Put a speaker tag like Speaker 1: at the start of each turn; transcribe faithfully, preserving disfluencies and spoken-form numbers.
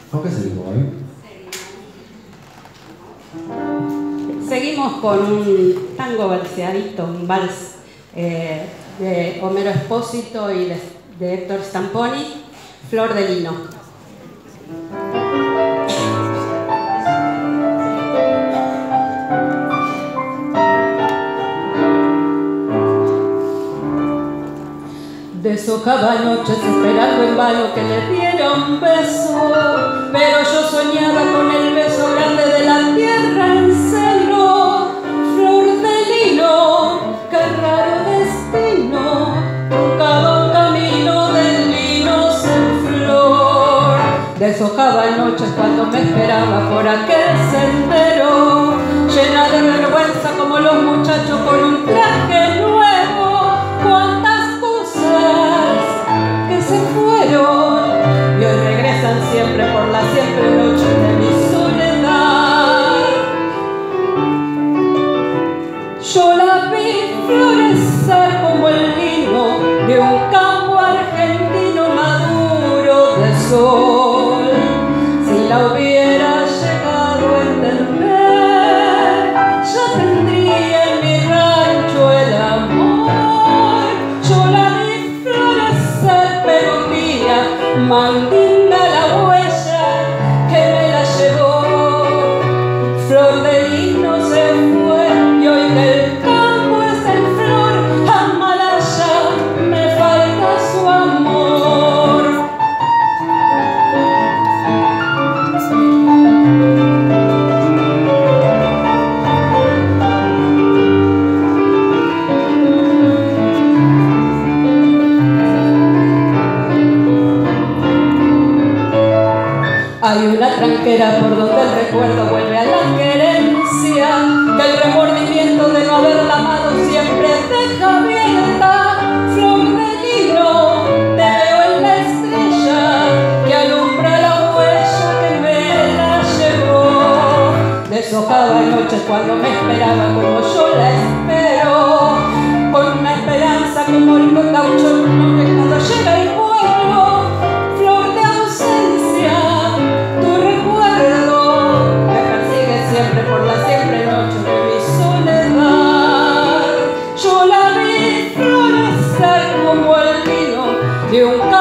Speaker 1: ¿Con qué seguimos hoy?
Speaker 2: Seguimos con un tango verseadito, un vals eh, de Homero Espósito y de, de Héctor Stamponi, Flor de Lino. Deshojaba noches esperando en vano que le diera un beso, pero yo soñaba con el beso grande de la tierra en celo. Flor de lino, qué raro destino, truncaba un camino de linos en flor. Deshojaba noches cuando me esperaba por aquel sendero, llena de vergüenza como los muchachos con un traje nuevo. Cuántas cosas que se fueron y hoy regresan siempre por la siempre noche de mi soledad. Yo la vi florecer como el lino de un campo argentino maduro de sol. Si la hubiera llegado a entender, ya tendría en mi rancho el amor. Yo la vi florecer, pero un día mandinga la huella que me la llevó. Flor de lino se fue y hoy que el campo es en flor, Amalaya me falta su amor. Hay una tranquera por donde el recuerdo vuelve a la querencia, que el remordimiento de no haberla amado siempre deja abierta. Flor de lino, te veo en la estrella que alumbra la huella que me la llevó. Deshojaba noches cuando me esperaba como yo la espero, con una esperanza como el caucho en un hombre cuando llega el pueblo. Flor de ausencia, tu recuerdo me persigue siempre por la siempre noche de mi soledad. Yo la vi florecer como el vino de un